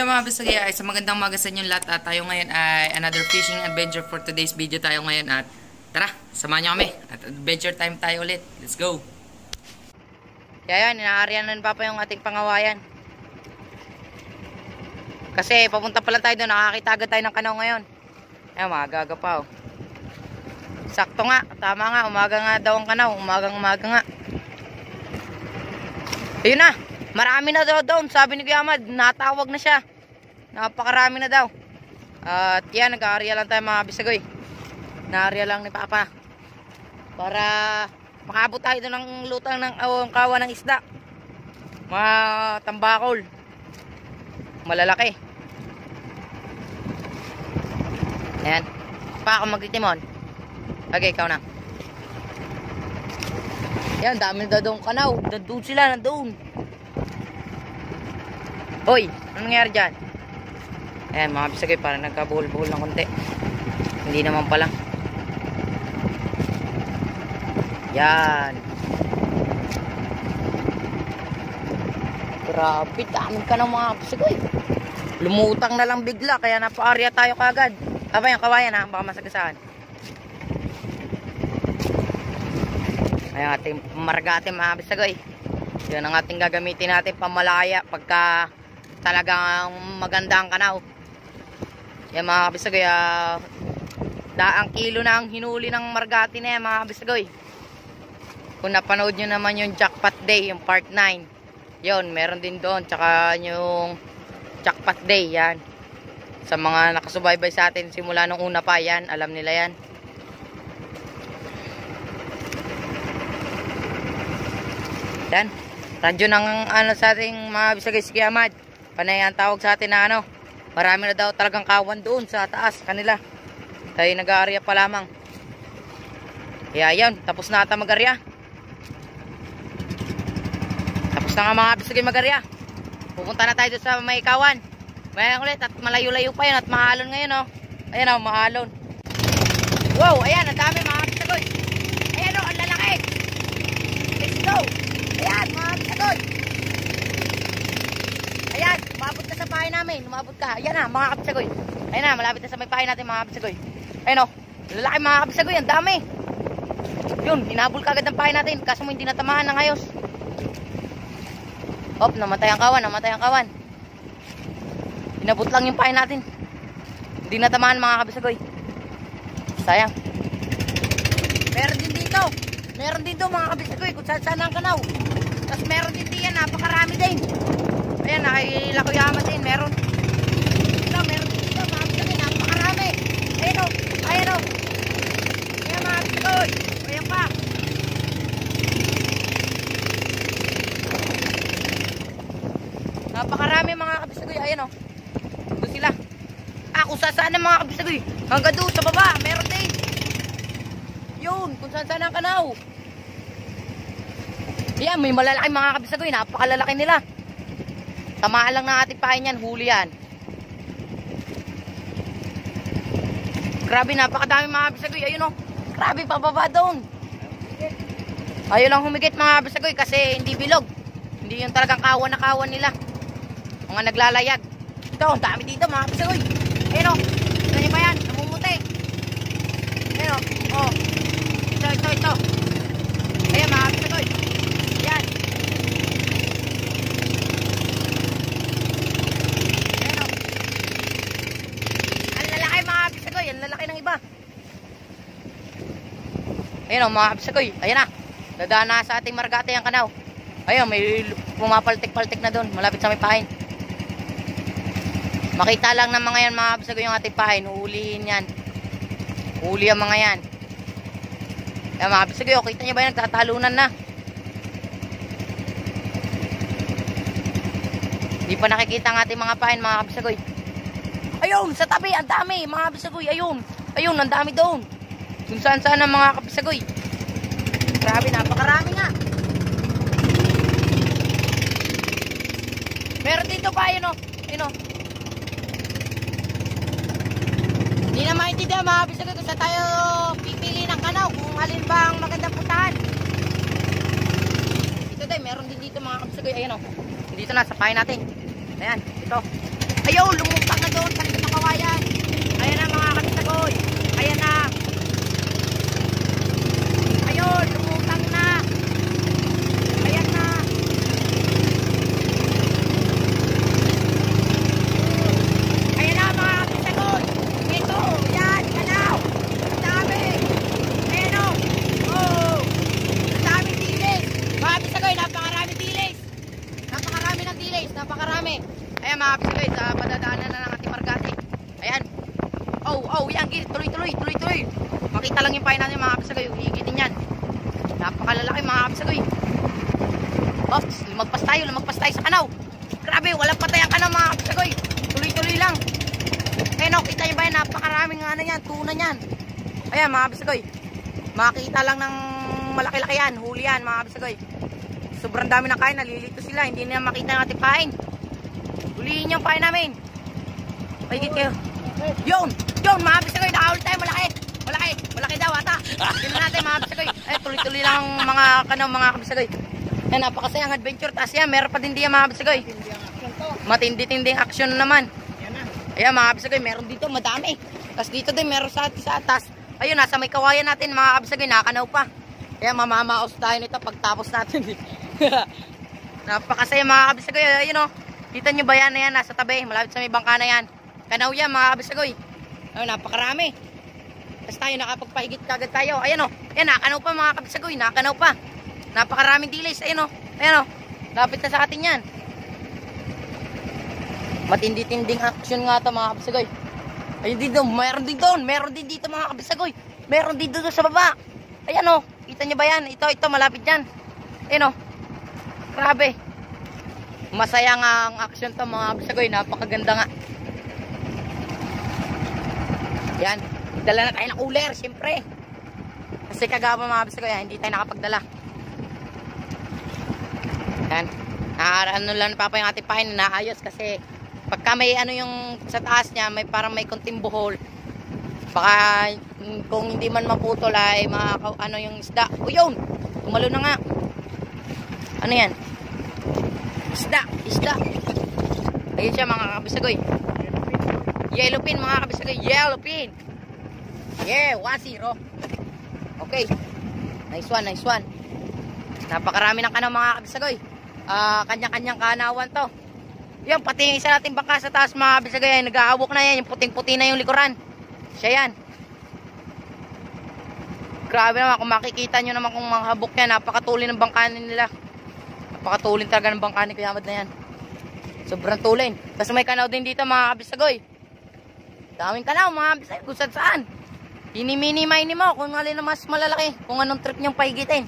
yung mga bisagay ay sa magandang umaga sa inyong lahat at tayo ngayon ay another fishing adventure for today's video tayo ngayon at tara, samahan nyo kami at adventure time tayo ulit. Let's go! Kaya yan, inaaryanan pa yung ating pangawayan. Kasi papunta pala tayo doon, nakakita agad tayo ng kanaw ngayon. Ayan, magaga pa oh. Sakto nga, tama nga, umaga nga daw ang kanaw, umaga nga. Ayun na, marami na daw doon, sabi ni Kuya Ahmad, natawag na siya. Napakarami na daw. At yan, nag-aarya lang tayo mga bisagoy. Na-aarya lang ni Papa. Para makabot tayo doon ng lutang ng kawa ng isda. Mga tambakol. Malalaki. Ayan. Pa ako magtitimon. Okay, ikaw na. Yan, dami na doon kanaw. Doon sila, nandoon. Hoy, anong nangyari dyan? Ayan, mga bisagay, parang nagkabuhol-buhol ng konti. Hindi naman pala. Yan. Grabe, daming ka ng mga bisagay. Lumutang na lang bigla, kaya napaarya tayo kagad. Aba yung kawayan ha, baka masagasaan. Ayan, ating margate mga bisagoy. Yan ang ating gagamitin natin pamalaya pagka talagang maganda ang kanaw. Yan mga bisagoy, daang kilo na ang hinuli ng margate na yan mga bisagoy. Kung napanood nyo naman yung jackpot day, yung part 9, yun, meron din doon. Tsaka yung jackpot day, yan. Sa mga nakasubaybay sa atin simula nung una pa, yan, alam nila yan. Yan, radyo ng ano sa ating mga bisagay si Kuya Ahmad. Panay ang tawag sa atin na ano, marami na daw talagang kawan doon sa taas kanila. Tayo nag-aarya pa lamang. Kaya yan, tapos na ata mag-arya. Tapos na nga mga bisagay mag-arya. Pupunta na tayo doon sa may kawan. May ulit at malayo-layo pa yan at mahalon ngayon oh. Ayan oh, mahalon. Wow, ayan, ang dami mga bisagay. Ayan oh, ang lalaki. Let's go. Ayan, mga bisagoy. Ayan, umabot ka sa pahay namin. Umabot ka. Ayan na, mga kabisagoy. Ayan na, malapit na sa may pahay natin, mga kabisagoy. Ayan o, lalaki mga kabisagoy. Ang dami. Yun, hinabol ka agad ng pahay natin. Kaso mo hindi natamaan ng ayos. Hop, namatay ang kawan, namatay ang kawan. Hinabot lang yung pahay natin. Hindi natamaan mga kabisagoy. Sayang. Meron din dito. Meron din doon mga kabisagoy kung saan ang kanaw. Tapos meron din diyan, napakarami din. Ayan, nakikila ko yaman din. Meron dito, meron din dito mga kabisagoy, napakarami. Ayan o, ayan o. Ayan mga kabisagoy. Ayan pa. Napakarami mga kabisagoy. Ayan o. Doon sila. Kung saan ang mga kabisagoy. Hanggang doon sa baba, meron din. Yun, kung saan ang kanaw. Yan, may malalaki mga kabisagoy. Napakalalaki nila. Tamaan lang ng ating pahay niyan. Huli yan. Grabe, napakadami mga kabisagoy. Ayun o. Grabe, pababa doon. Ayaw lang humigit mga kabisagoy kasi hindi bilog. Hindi yung talagang kawan na kawan nila. Mga naglalayag. Ito, ang dami dito mga kabisagoy. Ayun o. Ito nyo ba yan? Namumuti. Ayun o. Oh. Ito. Ayan mga kabisagoy. Ayan. Ayan o. Ang lalaki mga kabisagoy. Ang lalaki ng iba. Ayan o mga kabisagoy. Ayan na. Dadaan na sa ating margate ang kanaw. Ayan, may pumapaltik-paltik na doon. Malapit sa may pahin. Makita lang ng mga yan mga kabisagoy yung ating pahin. Uhulihin yan. Uhuli ang mga yan. Ayan mga kabisagoy, kita nyo ba yan? Nagtatalunan na. Hindi pa nakikita ang ating mga pahin mga kabisagoy. Ayun, sa tabi, ang dami mga kabisagoy. Ayun, ang dami doon. Kung saan ang mga kabisagoy. Grabe, napakarami nga. Meron dito pa, ayun o. Hindi na maintindihan mga kabisagoy kung saan tayo pipili ng kanaw. Kung alin ba ang magandang puntahan. Ito din, meron din dito mga kabisagoy. Ayan o. Dito na, sa pahay natin. Ayan, ito. Ayun, lumutang na doon sa likod ng kawayan. Ayan na mga kabisagoy. Ayan na. Ayun, lumutang na. Ayan na. Ayan na mga kabisagoy. Ito, yan, kanaw. Ang dami. Ayan o. Oh. Ang dami tilis. Mga kabisagoy, napakarami tilis. Napakarami ng tilis. Napakarami. Ayan mga kabisagoy, sa padadaanan na ng ating Margate. Ayan. Oh, yan, tuloy. Makita lang yung pain natin mga kabisagoy. Higitin yan. Napakalalaki mga kabisagoy. Oh, lumagpas tayo sa kanaw. Grabe, walang patay ang kanaw mga kabisagoy. Tuloy lang. Ayan o, kita nyo ba yan? Napakaraming ano yan, tuna yan. Ayan mga kabisagoy. Makita lang ng malaki-laki yan. Huli yan mga kabisagoy. Sobrang dami na kain, nalilito sila. Hindi na makita ng ating pain. Huliin yung pain namin. Pahigit kayo. Yun mga kabisagoy, nakahuli tayo. Malaki daw ata. Yun natin mga kabisagoy. Ay, tuloy lang mga kanaw mga kabisagoy. Yan, napakasayang adventure. Tapos yan, meron pa din diyan mga kabisagoy. Matindi-tinding action naman. Ayan mga kabisagoy, meron dito madami. Tapos dito din meron sa atas. Ayun, nasa may kawayan natin mga kabisagoy, nakakanaw pa. Ayan, mamamaos tayo nito pagtapos natin. Napakasaya mga kabisagoy. Ayun o, kita nyo ba yan na yan, nasa tabi, malapit sa may bangka na yan. Kanaw yan mga kabisagoy. Ayun, napakarami. Tapos tayo nakapagpahigit kagad tayo. Ayan o, ayan, nakakanaw pa mga kabisagoy, nakakanaw pa. Napakaraming dilis. Ayun o, lapit na sa atin yan. Matindi-tinding action nga ito mga kabisagoy. Ayun dito, meron din dito mga kabisagoy. Meron din dito sa baba. Ayan o, kita nyo ba yan? Ito, malapit yan. Ayan o, grabe. Masaya nga ang action to mga kabisagoy. Napakaganda nga. Yan, dala na tayo ng cooler, siyempre. Kasi kagaba mga kabisagoy, hindi tayo nakapagdala. Yan, ano lang pa yung ating pain, naayos kasi pagka may ano yung sa taas niya, may parang may konting buhol. Baka kung hindi man maputol ay ano yung isda. O yun, tumalo na nga. Ano yan? Isda. Ayun siya mga kabisagoy. Yellowfin mga kabisagoy, yellowfin. Yeah, 1-0. Okay. Nice one. Napakarami ng kanaw mga kabisagoy. Kanya-kanyang kanawan to. Yan, pati yung isa nating bangka sa taas mga kabisagoy ay nag-aawok na yan. Yung puting-puti na yung likuran. Siya yan. Grabe naman kung makikita nyo naman kung mga habok yan. Napakatulin ng bangkanin nila. Napakatulin talaga ng bangkanin Kuya Ahmad na yan. Sobrang tulin. Tapos may kanaw din dito mga kabisagoy. Daming kanaw mga kabisagoy. Kung saan. Mini-mini mo kung alin na mas malalaki. Kung anong trip nyong pahigitin.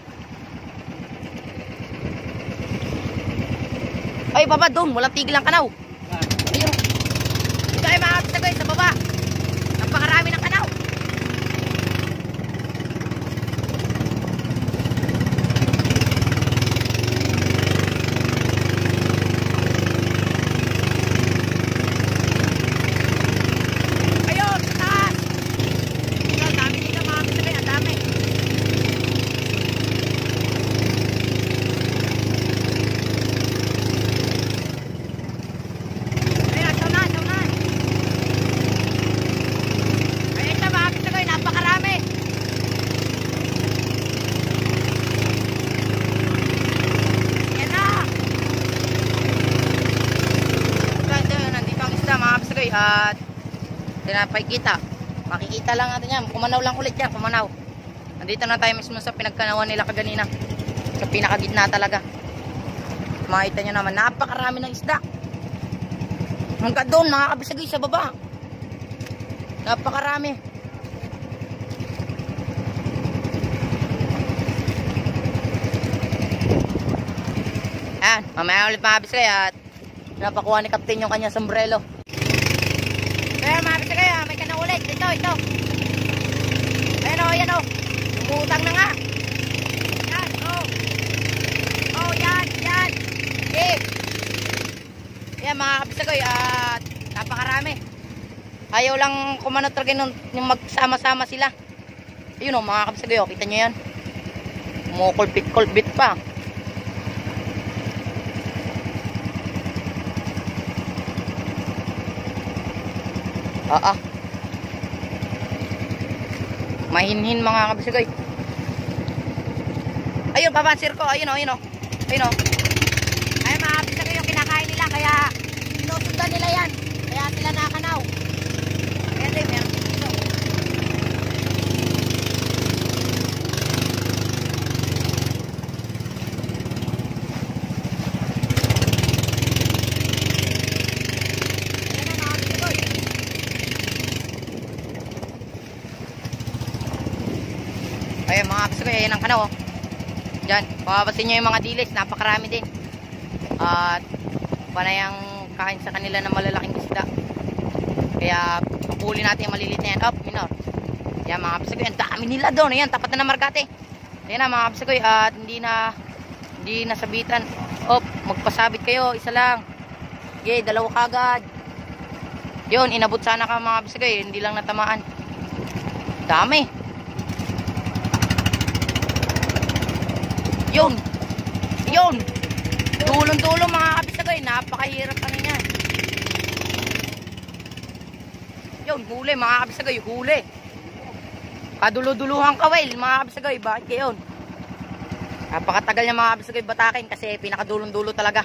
Ay, baba doon. Walang tigil ang kanaw. Ayun. Ito ay mga kabisagoy sa baba. Napakarami ng kanaw. Ayun, sa taas. Ito, dami dito mga kabisagoy. Ang dami. At tinapay-kita. Makikita lang natin yan. Kumanaw lang ulit yan. Kumanaw. Nandito na tayo mismo sa pinagkanawan nila kaganina. Sa pinakagitna talaga. Makita nyo naman. Napakarami ng isda. Hanggang doon mga kabisagoy sa baba. Napakarami. Ayan. Mamaya ulit mga kabisagoy. At napakuha ni Captain yung kanya sombrero. Kaya mga kabisagoy, may kanang ulit. Ito. Ayan o. Lumutang na nga. Yan, yan. Yan mga kabisagoy, at napakarami. Ayaw lang kumano talaga yung magsama-sama sila. Ayun o mga kabisagoy, kita nyo yan. Kumukulbit pa. Oo. Mahinhin mga kabisagay. Ayun, papansir ko. Ayun o, ayun o. Ayun o. Ayun mga kabisagay yung kinakain nila. Kaya sinusundan nila yan. Kaya sila nakanaw. Kaya din, meron dito. Ayun mga kabisagay, ayun ang kanaw oh. Diyan, papapasin nyo yung mga dilis, napakarami din. At panayang kain sa kanila ng malalaking isda. Kaya papuli natin yung maliliit na yan. Up, minor. Yan mga kabisagay, ang dami nila doon. Ayan, tapat na ng Margate. Ayan na mga kabisagay, at hindi na sabitan. Up, magpasabit kayo, isa lang. Okay, dalawa kagad. Yun, inabot sana ka mga kabisagay, hindi lang natamaan. Dami. Yun. Yun. Dulong-dulong mga kabisagay. Napakahirap ano yan. Yun, huli mga kabisagay. Huli. Kadulo-duluhang kawil mga kabisagay. Bakit kayon? Napakatagal niya mga kabisagay batakin kasi pinakadulong-dulo talaga.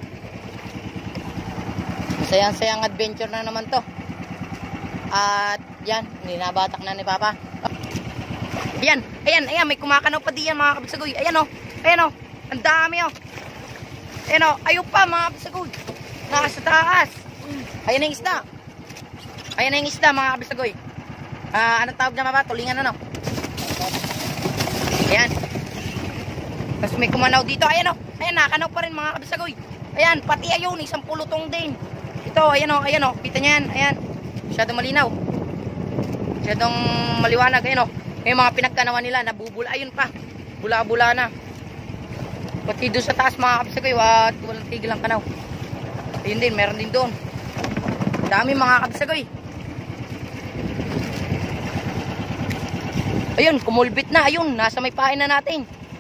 Masayang-sayang adventure na naman to. At yan, ninabatak na ni Papa. Ayan, ayan, ayan. May kumakanaw pa diyan mga kabisagay. Ayan o. Ayan o, ang dami o. Ayan o, ayaw pa mga kabisagoy. Nasa taas. Ayan na yung isda. Ayan na yung isda mga kabisagoy. Anong tawag na ba? Tulingan na no. Ayan. Tapos may kumanaw dito. Ayan o, ayan nakanaw pa rin mga kabisagoy. Ayan, pati ayun, isang pulutong din. Ito, ayan o, ayan o. Kita nyo yan, ayan. Masyadong malinaw. Masyadong maliwanag, ayan o. Yung mga pinagkanawan nila, nabubula. Ayun pa, bula-bula na. Pati doon sa taas mga kabisagay at walang tigil ang kanaw. Ayun din, meron din doon. Dami mga kabisagay. Ayun, kumulbit na. Ayun, nasa may pain na natin.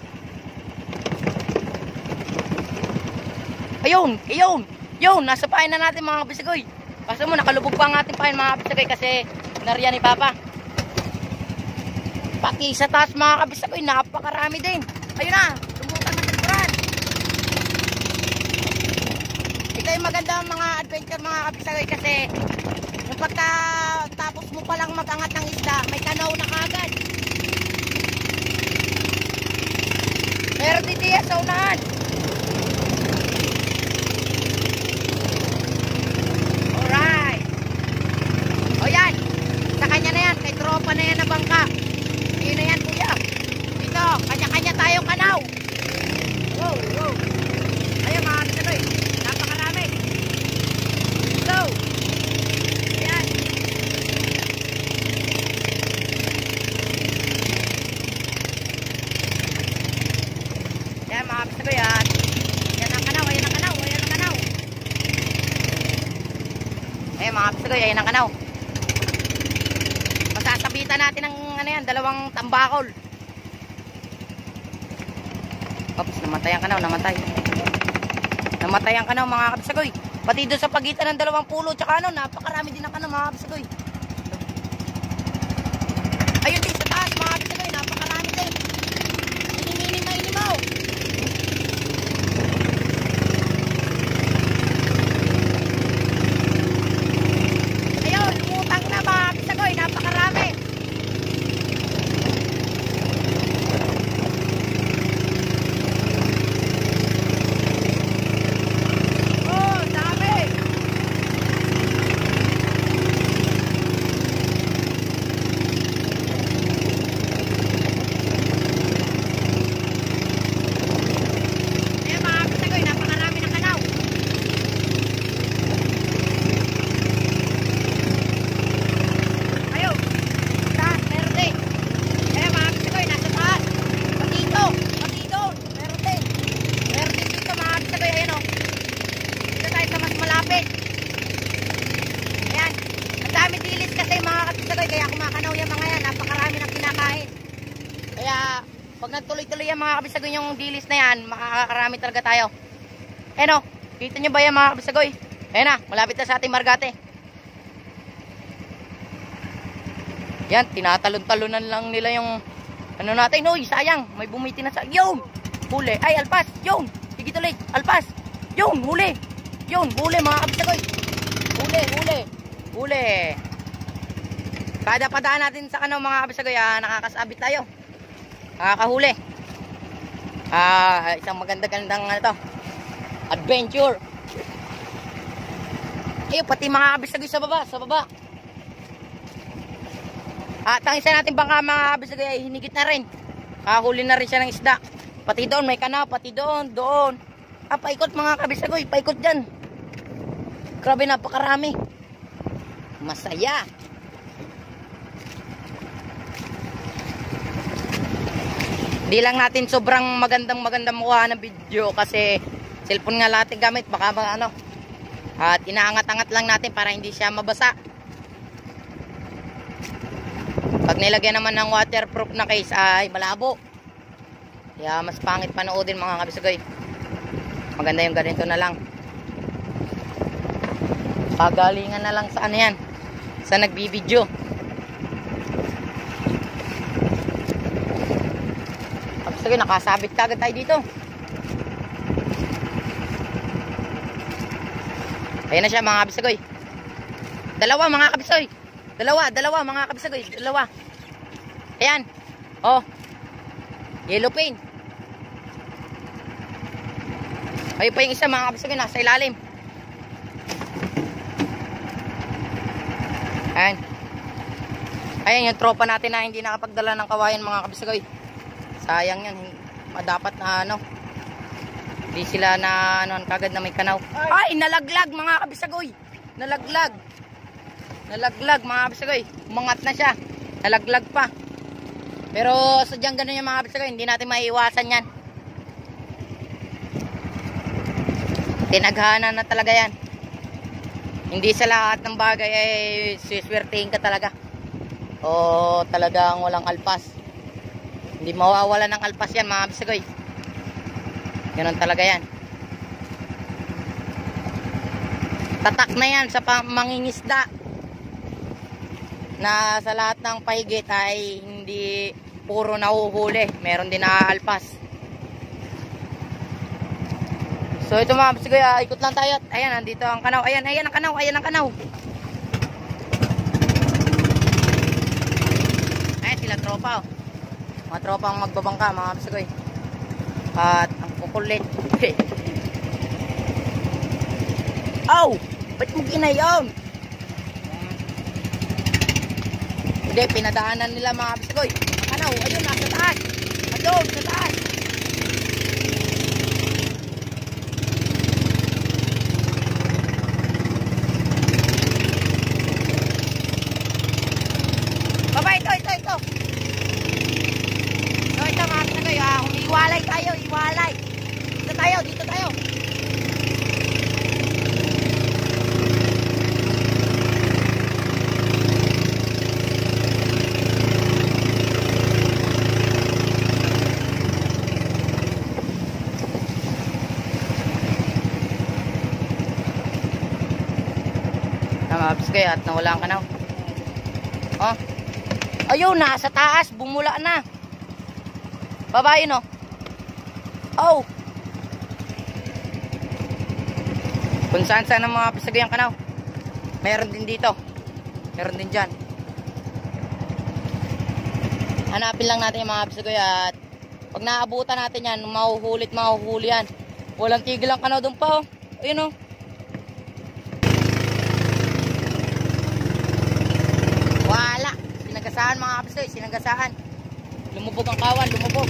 Ayun, ayun. Yun, nasa pain na natin mga kabisagay. Kaso mo, nakalubog pa ang ating pain mga kabisagay kasi nariyan ni Papa. Pati sa taas mga kabisagay, napakarami din. Ayun na. Ito yung maganda mga adventure mga kabisagay kasi yung pagkatapos mo palang mag-angat ng isda, may kanaw na kagad. Meron din diya sa unahan. Alright. O yan, sa kanya na yan, kay tropa na yan na bangka. Yun na yan kuya. Dito, kanya-kanya tayong kanaw. Wow, wow. Ayun mga kabisagay. Ayan. Ayan mga kabisagay at ayan ang kanaw, ayan ang kanaw, ayan ang kanaw. Ayan mga kabisagay, ayan ang kanaw. Masasabitan natin ng ano yan, dalawang tambakol. Oops, namatay ang kanaw, namatay. Namatay ang kanaw mga kabisagay. Pati doon sa pagitan ng dalawang pulo tsaka ano, napakarami din ang kanaw mga kabisagay. Ayun din sa taas mga kabisagay, napakarami din. Inimini na inimaw. Ayun, lumutang na mga kabisagay, napakarami. Pag nagtuloy-tuloy yan mga kabisagoy yung dilis na yan, makakarami talaga tayo. Ayan o, kita nyo ba yan mga kabisagoy? Ayan na, malapit na sa ating Margate. Yan, tinatalon-talonan lang nila yung ano natin. Uy, sayang. May bumiti na sa... Yun! Huli. Ay, alpas. Yun! Higit ulit. Alpas. Yun, huli. Yun, huli mga kabisagoy. Huli, huli. Huli. Kada padaan natin sa ano mga kabisagoy, nakakasabit tayo. Nakakahuli. Isang maganda-gandang ano to, adventure. Pati mga kabisagoy sa baba, sa baba. At ang isa natin bangka mga kabisagoy ay hinigit na rin. Kahuli na rin siya ng isda. Pati doon may kana, pati doon, doon. Paikot mga kabisagoy, paikot dyan. Grabe, napakarami. Masaya. Di lang natin sobrang magandang mukha ng video kasi cellphone nga lahat gamit, baka ano. At inaangat-angat lang natin para hindi siya mabasa. Pag nilagyan naman ng waterproof na case ay malabo. Kaya mas pangit panoodin mga kabisagoy. Maganda yung ganito na lang. Pagalingan na lang sa ano yan, sa nagbibideo. Kabisagoy, nakasabit kagad tayo dito. Ayan na siya mga kabisagoy. Dalawa mga kabisagoy. Dalawa mga kabisagoy. Dalawa. Ayan. Oh. Yellow paint. Ayun pa yung isa mga kabisagoy, nasa ilalim. Ayan. Ayan yung tropa natin na hindi nakapagdala ng kawayan mga kabisagoy. Sayang yan. Dapat na ano, hindi sila na ano, kagad na may kanaw. Ay, nalaglag mga kabisagoy. Nalaglag. Nalaglag mga kabisagoy. Umangat na siya. Nalaglag pa. Pero sadyang ganun yung mga kabisagoy, hindi natin maiiwasan yan. Tinaghanan na talaga yan. Hindi sa lahat ng bagay ay siswertein ka talaga. O talagang walang alpas. Hindi mawawala ng alpas yan mga kabisagoy. Ganun talaga yan. Tatak na yan sa mangingisda. Na sa lahat ng pahigit ay hindi puro nahuhuli. Meron din naaalpas. So ito mga kabisagoy, ikot lang tayo. Ayan, nandito ang kanaw. Ayan ang kanaw. Ayan ang kanaw. Ayan sila tropa. Mga tropa ang magbabangka mga kabisagoy. At ang kukulit. Aw! Ba't mo ginayon? Hindi, pinadaanan nila mga kabisagoy. Ang kanaw, ayun, nasa taas. Ayun, sa taas. Baba, ito. So, ito mga kabisagoy, iwalay tayo, iwalay. Dito tayo. Namabis kayo at nawala ang kanaw. Oh. Ayun, nasa taas, bumula na. Babae no. Oh. Kung saan ang mga kabisagoy ang kanaw. Meron din dito. Meron din dyan. Hanapin lang natin yung mga kabisagoy at pag naabutan natin yan, mahuhuli yan. Walang tigil ang kanaw doon pa oh. Ayun oh. Wala. Sinagasaan mga kabisagoy, sinagasaan. Lumubog ang kawan, lumubog.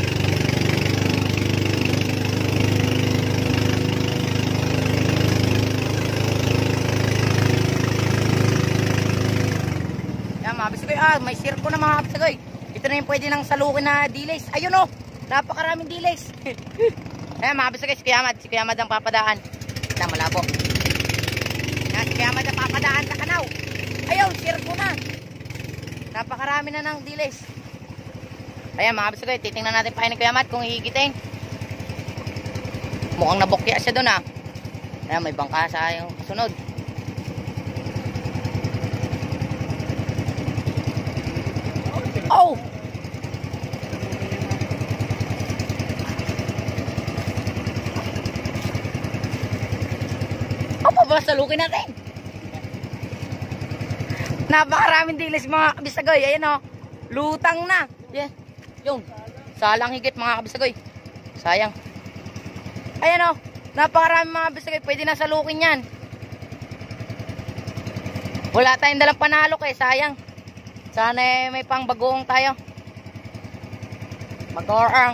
Yan mga kabisagoy, may sirko na mga kabisagoy. Ito na yung pwede nang salukin na dilays. Ayun oh, napakaraming dilays. Ayan mga kabisagoy, si Kuyamad ang papadaan. Yan, malabo. Yan, si Kuyamad ang papadaan sa kanaw. Ayun, sirko na. Napakarami na ng dilays. Ayan mga kabisagoy, titingnan natin pa ni Kuyamad kung hihigitin. Mukhang nabokya siya doon ah. Ayan, may bangka sa yung kasunod. Oh! Opo, basalukin natin. Napakaraming dilis mga kabisagoy. Ayan o. Lutang na. Yeah. Yun. Salang higit mga kabisagoy. Sayang. Ayan o. Napakaraming mga kabisagoy. Pwede na salukin yan. Wala tayong dalang panalo eh. Sayang. Sana may pang bagoong tayo. Bagoong.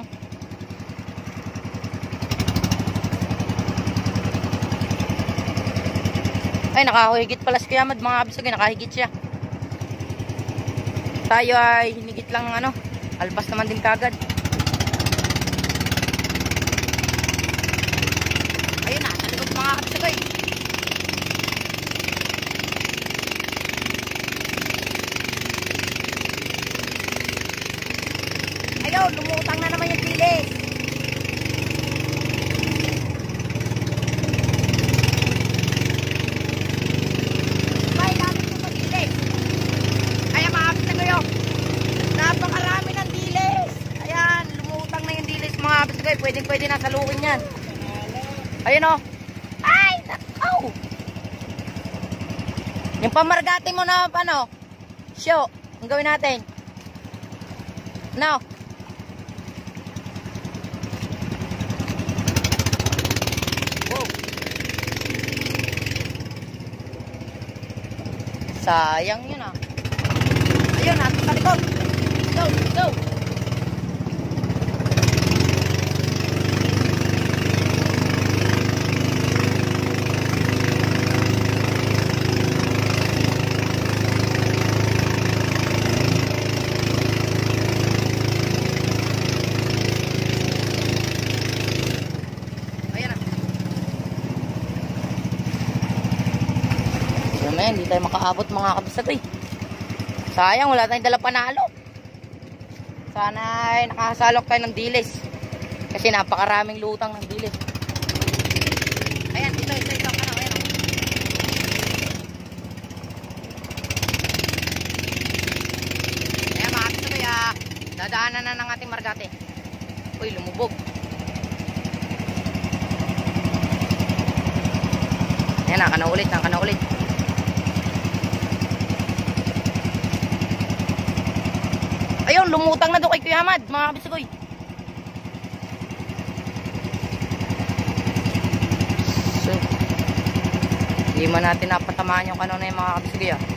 Ay, nakahigit pala si Kiyamad mga kabisagoy. Nakahigit siya. Tayo ay hinigit lang ano. Alpas naman din kagad. Ayun na, sa likod mga kabisagoy. Ayun, lumutang na naman yung pilis. May lapit ko sa pilis. Kaya mga kabisagoy, napakarami ng dilis. Ayan, lumutang na yung dilis mga kabisagoy. Pwede na salukin yan. Ayun o. Ay, nakaw. Yung pamargate mo na ano, show, ang gawin natin. Now. Wow. Sayang yun ah. Ayun, natin sa likod. Go, go. Hindi tayo makaabot mga kabisagoy. Sayang, wala tayong dala panalo. Sana ay nakasalok tayo ng dilis. Kasi napakaraming lutang ng dilis. Ayan, ito. Ano, ayan. Ayan mga kabisagoy, dadaanan na ng ating margate. Uy, lumubog. Ayan, naka na ulit. Ayun, lumutang na doon kay Kuya Hamad, mga kabisagoy. So, hindi man natin napatamaan yung kanona yung mga kabisagoy ah.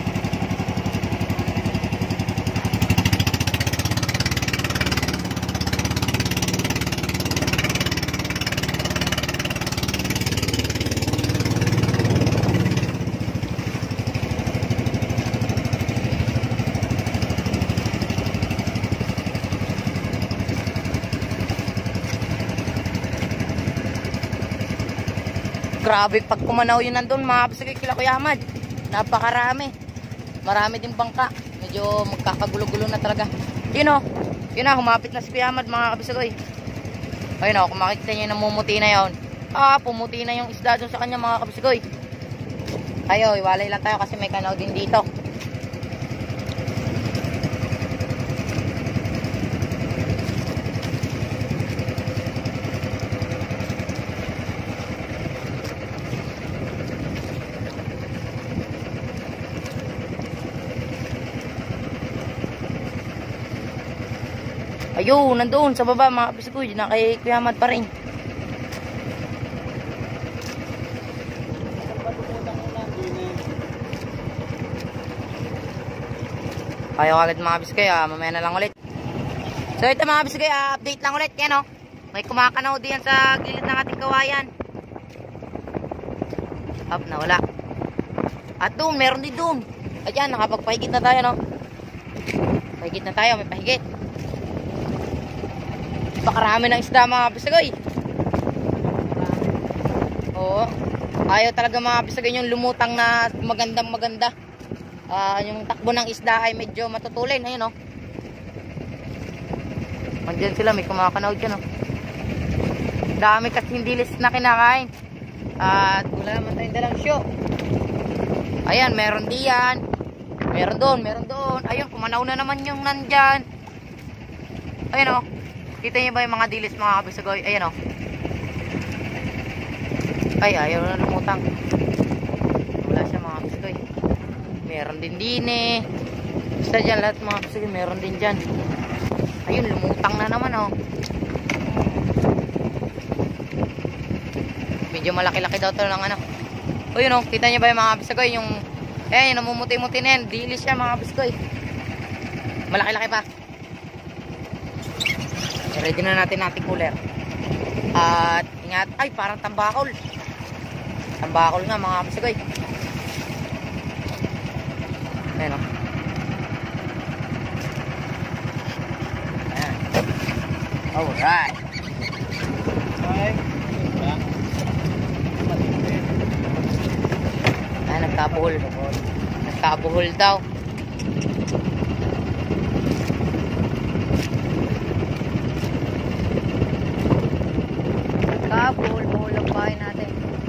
Grabe pag kumanaw yun nandun mga kabisagoy kila Kuya Hamad. Napakarami. Marami din bangka. Medyo magkakagulo-gulo na talaga. Yun o. Yun na, humapit na si Kuya Hamad mga kabisagoy. Ayun o, kung makikita nyo namumuti na yun. Pumuti na yung isda dun sa kanya mga kabisagoy. Tayo, iwalay lang tayo kasi may kanaw din dito. Ayun, nandoon sa baba mga kabisagoy, na kay Kuya Hamad pa rin. Ayaw agad mga kabisagoy, mamaya na lang ulit. So ito mga kabisagoy, update lang ulit. Yan o, may kumakanaw diyan sa gilid ng ating kawayan. Up na, wala. At doon, meron din doon. Ayan, nakapagpahigit na tayo no. Pahigit na tayo, may pahigit. Pakarami ng isda mga kabisagoy. Oo. Ayaw talaga mga kabisagoy yung lumutang na maganda. Yung takbo ng isda ay medyo matutulin. Ayun o. Andiyan sila, may kumakanaw dyan o. Dami kasing dilis na kinakain. At wala naman tayong dalang show. Ayan, meron diyan. Meron doon, meron doon. Ayun, pumanaw na naman yung nandyan. Ayun o. Kita niyo ba yung mga dilis mga kabisagoy? Ayun o. Ay, ayaw na lumutang. Wala siya mga kabisagoy. Meron din din eh. Basta dyan lahat mga kabisagoy, meron din dyan. Ayun, lumutang na naman o. Medyo malaki-laki daw ito lang ano. O yun o, kita niyo ba yung mga kabisagoy? Yung, eh, namumuti-muti na yan. Dilis siya mga kabisagoy. Malaki-laki pa. Ready na natin nating cooler. At ingat, ay parang tambakol. Tambakol nga mga kabisagoy. Ayan o. Ayan. Alright. Ayan, nagkabuhol. Nagkabuhol daw. Buhol ang bahay natin.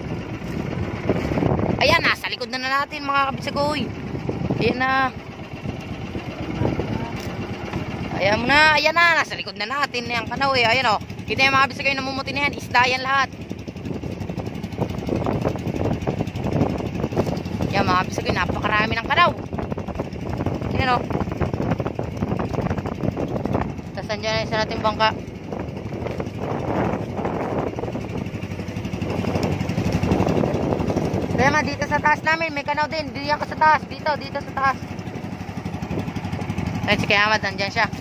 Ayan, nasa likod na natin mga kabisagoy. Ayan na. Ayan mo na, ayan na, nasa likod na natin. Ayan kanaw eh, ayan o. Kita yung mga kabisagoy namumuti na yan, isda yan lahat. Ayan mga kabisagoy, napakarami ng kanaw. Ayan o. Tapos andyan na isa natin bangka. Kaya nga dito sa taas namin, may kanaw din. Diyan ka sa taas. Dito sa taas. Ayun si Kuya Ahmad, nandyan siya.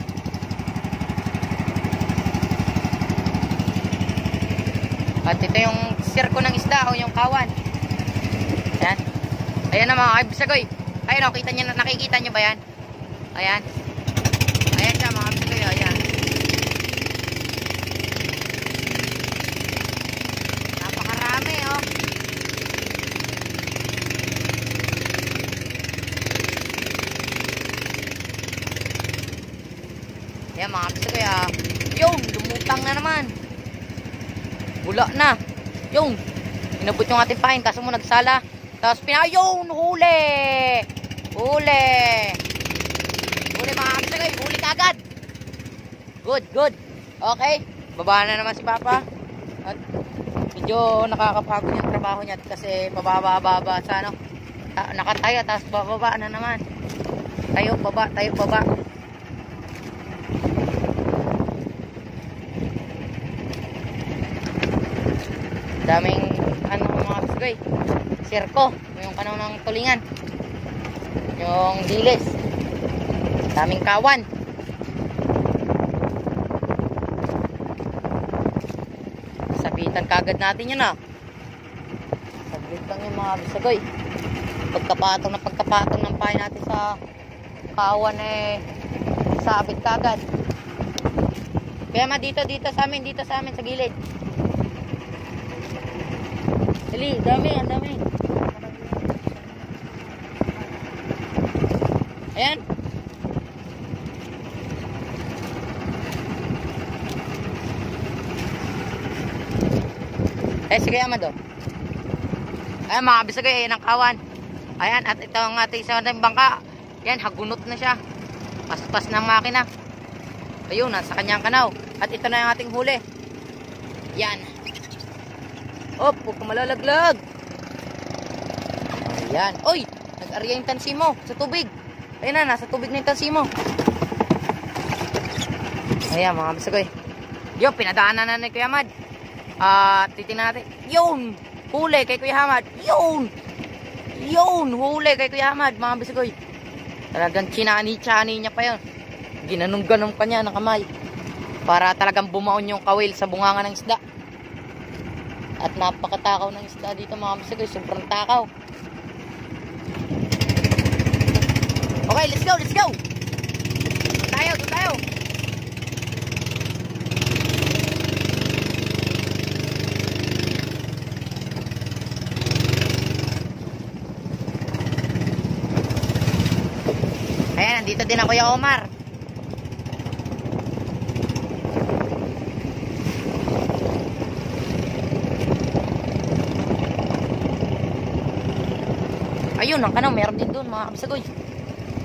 At ito yung sirko ng isda o yung kawan. Ayan. Ayan na mga kabisagoy. Ayun o, nakikita nyo ba yan? Ayan. Ayan siya mga kabisagoy. Ayan. Napakarami o. Ayan mga kabisagoy ah. Yung, lumutang na naman. Bula na. Yung, inabot yung ating pain. Kaso mo nagsala. Tapos yun, huli. Huli. Huli mga kabisagoy. Huli kagad. Good, good. Okay. Baba na naman si Papa. At medyo nakakapagod yung trabaho niya. Kasi pababa-baba sa ano. Nakataya. Tapos bababa na naman. Tayo, baba. Tayo, baba. Daming ano mga kabisagoy, sirko, yung kanong ng tulingan, yung dilis, daming kawan. Sabitan kagad natin yun ah. Sabit lang yung mga kabisagoy. Pagkapatong ng pahay natin sa kawan eh, sabit kagad. Kaya dito sa amin sa gilid. Dali, dami, ang dami. Ayan. Sige Amado. Ayan mga kabisagoy, ayan ang kawan. Ayan, at ito ang ating isa ng bangka. Ayan, hagunot na siya. Paspas ng makina. Ayun, nasa kanyang kanaw. At ito na yung ating huli. Yan. Op, huwag ka malalaglag. Ayan. Oy, nag-arya yung tansi mo sa tubig. Ayan na, nasa tubig na yung tansi mo. Ayan mga kabisagoy. Yung, pinadaanan na ni Kuya Ahmad. Titingnan natin. Yun, huli kay Kuya Ahmad. Yun, huli kay Kuya Ahmad mga kabisagoy. Talagang chinani-chani niya pa yun. Ginanong-ganong pa niya ng kamay. Para talagang bumaon yung kawil sa bunganga ng isda. At napakatakaw ng isda dito mga kabisagoy. Sobrang takaw. Okay, let's go, let's go. Doon tayo. Ayan, nandito din ako yung Omar. Ayun, ang kanang meron din doon mga kabisagoy.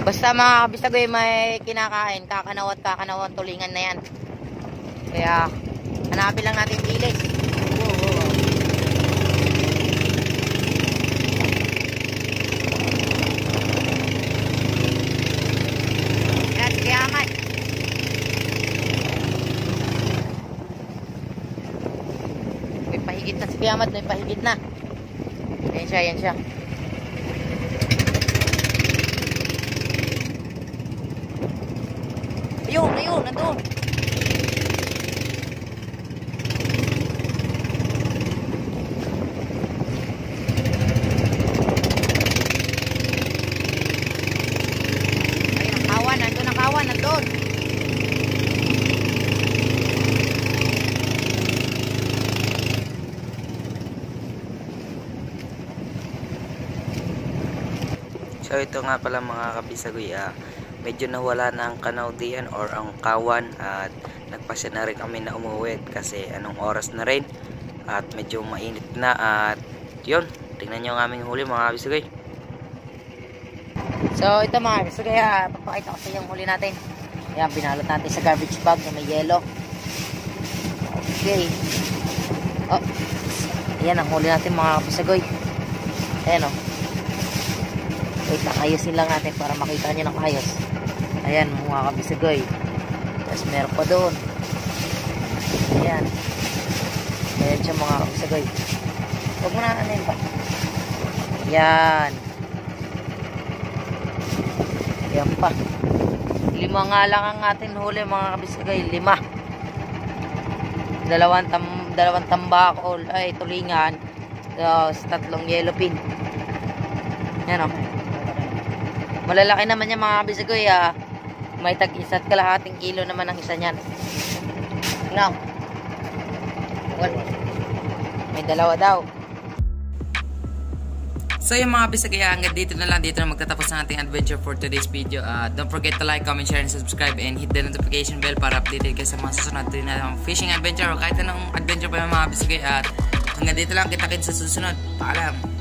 Basta mga kabisagoy may kinakain, kakanaw at kakanaw ang tulingan na yan. Kaya hanapin lang natin bilis. Yan, kaya man. May pahigit na si Kiamat, may pahigit na. Yan siya, yan siya. Ayun, ayun, nandun. Ayun, ang kawan, nandun ang kawan, nandun. So ito nga pala mga kabisagoy, medyo nawala na ang kanaw diyan or ang kawan at nagpasya na rin kami na umuwi kasi anong oras na rin at medyo mainit na at yun, tingnan nyo ang aming huli mga kabisagoy. So ito mga kabisagoy, papakita ko sa yung huli natin. Ayan, binalot natin sa garbage bag na may yellow. Okay. Oh, ayan ang huli natin mga kabisagoy. Ayan o. Wait, ayusin lang natin para makita nyo ng ayos. Ayan mga kabisagoy. Tapos meron pa doon. Ayan. Ayan siya mga kabisagoy. Huwag mo na anin pa. Ayan. Ayan pa. 5 nga lang ang ating huli mga kabisagoy. 5. Dalawang tambakol ay tulingan. Tapos 3 yellow pin. Ayan o. Malalaki naman yan mga kabisagoy. May tag-1 kalahating kilo naman ang isa niyan. No. Well, may 2 daw. So yung mga bisagay, hanggang dito na lang. Dito na magtatapos ang ating adventure for today's video. Don't forget to like, comment, share, and subscribe. And hit the notification bell para updated kayo sa mga susunod na fishing adventure o kahit anong adventure pa yung mga bisagay. At hanggang dito lang, kita-kits sa susunod. Paalam!